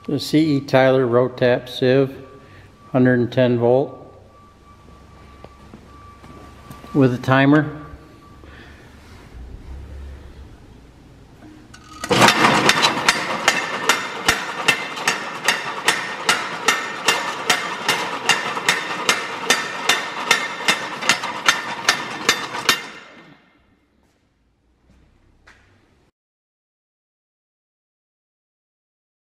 The C.E. Tyler Rotap sieve, 110 volt with a timer.